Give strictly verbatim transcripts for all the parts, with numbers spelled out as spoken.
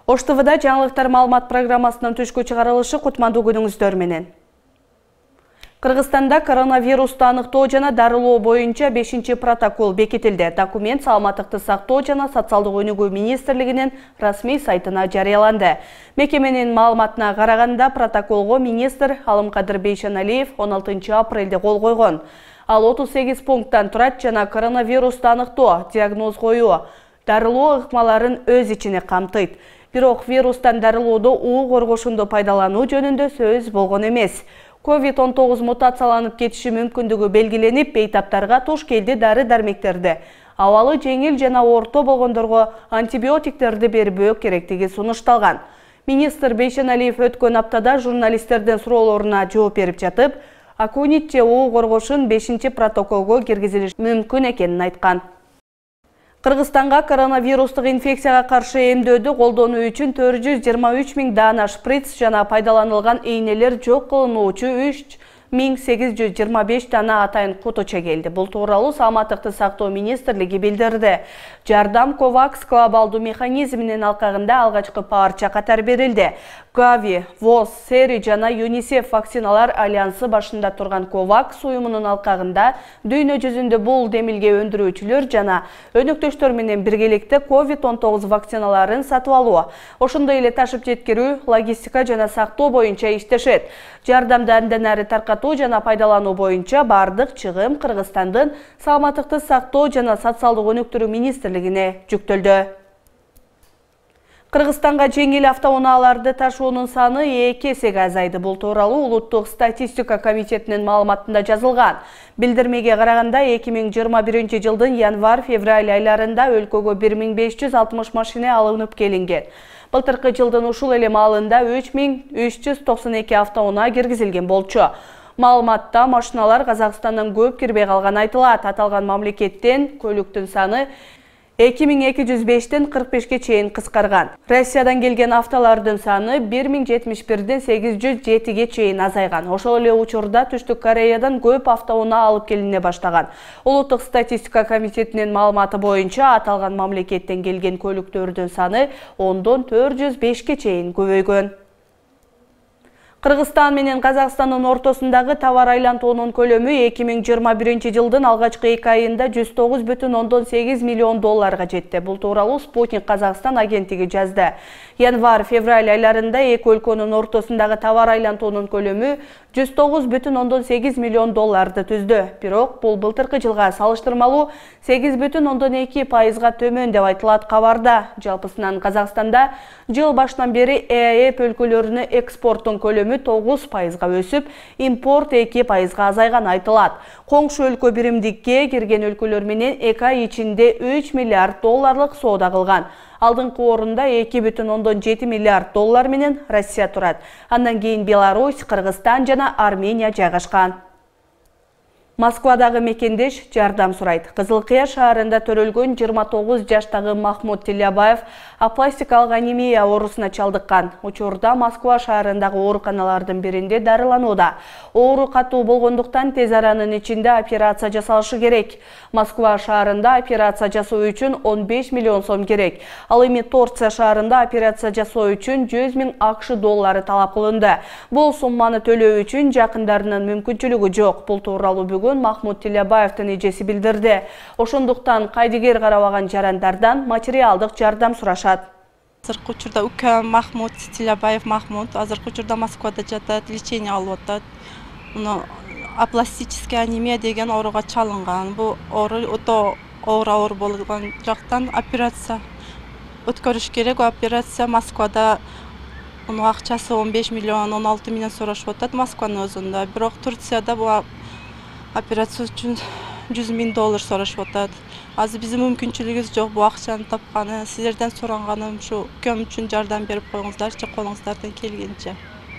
Ош Т В'да жаңылыктар маалымат программасынын түшкү чыгарылышы кутмандуу күнүңүздөр менен. Кыргызстанда коронавирусту аныктоо жана дарылоо боюнча бешинчи протокол бекитилди. Документ Саламаттыкты сактоо жана социалдык өнүгүү министрлигинин расмий сайтына жарыяланды. Мекеменин маалыматына караганда протоколго министр Алымкадыр Бейшеналиев он алтынчы апрелде кол койгон. Ал отуз сегиз пункттан турат жана коронавирусту аныктоо, диагноз коюу, дарылоо ыкмаларын өз ичине камтыйт. Бирок вирустан дарылоодо уу коргошунду пайдалануу жөнүндө сөз болгон эмес. ковид он тогуз мутацияланып кетиши мүмкүндүгү белгиленип, бейтаптарга туш келди дары-дармектерди абалы жеңил жана орто болгондорго антибиотиктерди бербөө керектиги сунушталган. Министр Бейшеналиев өткөн аптада журналисттердин суроолоруна жооп берип жатып, акунит же уу коргошун бешинчи протоколго киргизилиши мүмкүн экенин айткан. Кыргызстанга коронавирустук инфекцияга каршы эмдөөдү колдонуу үчүн төрт жүз жыйырма үч миң даана шприц жана пайдаланылган ийнелер жок кылынуучу үч миң сегиз жүз жыйырма беш дана атайын кутуча келди. Бул тууралуу Саламаттыкты сактоо министрлиги билдирди. Жардам Ковакс глобалдуу механизминин алкагында алгачкы парча катары берилди. Gavi, ВОЗ, Сери жана ЮНИСЕФ вакциналар альянсы башында турган Ковакс уюмунун алкагында дүйнө жүзүндө бул демилге өндүрүүчүлөр жана өнөктөштөр менен биргеликте ковид он тогуз вакциналарын сатып алуу, ошондой эле ташып жеткирүү, логистика жана сактоо боюнча иштешет. Жардамды андан ары таркатуу жана пайдалануу боюнча бардык чыгым Кыргызстандын Саламаттыкты сактоо жана социалдык өнүктүрүү министрлигине жүктөлдү. Кыргызстанга жеңил автоунааларды ташуунун саны эки эсеге азайды. Бул тууралуу Улуттук статистика комитетинин маалыматында жазылган. Билдирмеге караганда эки миң жыйырма биринчи жылдын январь-февраль айларында өлкөгө бир миң беш жүз алтымыш машина алынып келинген. Былтыркы жылдын ушул эле маалында үч миң үч жүз токсон эки автоунаа киргизилген болчу. Маалыматта машиналар Казакстандан көп кирбей калганы айтылат. Аталган мамлекеттен көлүктүн саны эки миң эки жүз бештен кырк бешке чейин кыскарган. Россиядан келген автолордун саны бир миң жетимиш бирден сегиз жүз жетиге чейин азайган. Ошол эле учурда Түштүк Кореядан көп автоунаа алып келине баштаган. Улуттук статистика комитетинин маалыматы боюнча аталган мамлекеттен келген көлүктөрдүн саны ондон төрт жүз бешке чейин көбөйгөн. Кыргызстан менен Казакстандын ортосундагы товар айлантуунун көлөмү эки миң жыйырма биринчи жылдын алгачкы эки айында жүз тогуз бүтүн ондон сегиз миллион долларга жетти. Бул тууралуу Спутник Казакстан агенттиги жазды. Январь-февраль айларында эки өлкөнүн ортосундагы товар айлантуунун көлөмү жүз тогуз бүтүн ондон сегиз миллион долларды түздү. Бирок бул былтыркы жылга салыштырмалуу сегиз бүтүн ондон эки пайызга төмөн деп айтылат кабарда. Жалпысынан Казакстанда жыл башынан бери Э Э өлкөлөрүнө экспорттун көлөмү тогуз пайызга өсүп, импорт эки пайызга азайган айтылат. Коңшу өлкө биримдикке кирген өлкөлөр менен эки ай ичинде үч миллиард долларлык соода кылган. Алдыңкы орунда эки бүтүн ондон жети миллиард доллар менен Россия турат. Андан кийин Беларусь, Кыргызстан жана Армения жайгашкан. Москвадагы мекендеш жардам сурайт. Кызылкыя шаарында төрөлгөн жыйырма тогуз жаштагы Махмут Тилябаев апластикалык анемия оорусуна чалдыккан. Учурда Москва шаарындагы ооруканалардын биринде дарыланууда. Оору катуу болгондуктан тез аранын ичинде операция жасалышы керек. Москва шаарында операция жасоо үчүн он беш миллион сом керек. Ал эми Торция шаарында операция жасоо үчүн жүз миң АКШ доллары талап кылынды. Бул сумманы төлөө үчүн жакындарынын мүмкүнчүлүгү жок. Бул тууралуу бүгүн Махмут Тилябаевдин эжеси билдирди. Ошондуктан кайдыгер карабаган жарандардан материалдык жардам сурашат. Азыркы учурда укам Махмут Тилябаев Махмут азыркы учурда Москвада жатат, лечение алып атат. Муну апластическая анемия деген ооруга чалынган. Бул оору өтө оор оор болгон жактан операция өткөрүш керек. Операция Москвада муну акчасы он беш миллион он алты миңден сурашып атат Москванын өзүндө. Бирок Турцияда бул операция үчүн жүз миң доллар сурашып атат. Азыр биздин мүмкүнчүлүгүбүз жок бул акчаны тапканы. Силерден суранганым ушу көм үчүн жардам берип коюңуздарчы колуңуздардан келгенче.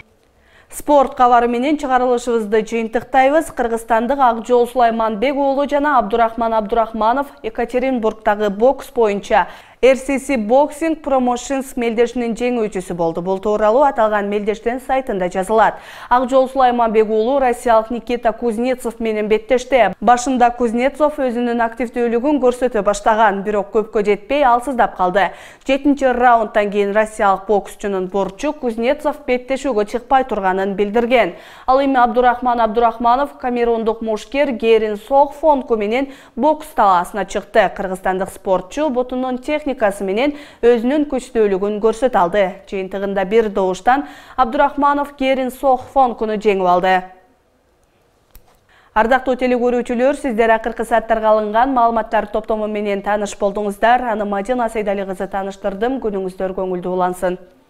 Спорт кабары менен чыгарылышыбызды жыйынтыктайбыз. Кыргызстандык Акжол Сулайманбек уулу жана Абдурахман Абдурахманов Екатеринбургдагы бокс боюнча эр си си Boxing Promotions мелдешинин жеңүүчүсү болду. Бул тууралуу аталган мелдештен сайтында жазылат. Акжол Сулайманбек уулу россиялык Никита Кузнецов менен беттешти. Башында Кузнецов өзүнүн активдүүлүгүн көрсөтө баштаган, бирок көпкө жетпей ал сыздап калды. жетинчи раундтан кийин россиялык боксчунун борчу Кузнецов беттешүүгө чыкпай турганын билдирген. Ал эми Абдурахман Абдурахманов камерундук мушкер Герин Сохфонку менен бокс талаасына чыкты. Кыргызстандык спортчу бутунун техникасы менен өзүнүн күчтүүлүгүн көрсөтө алды. Жыйынтыгында бир добуштан Абдурахманов Герин Сохфонкуну жеңип алды. Ардактуу телекөрүүчүлөр, сиздер акыркы сааттарга алынган маалыматтар топтому менен тааныш болдуңуздар. Аны Мадина Сайдали кызы тааныштырдым. Күнүңүздөр көңүлдүү улансын.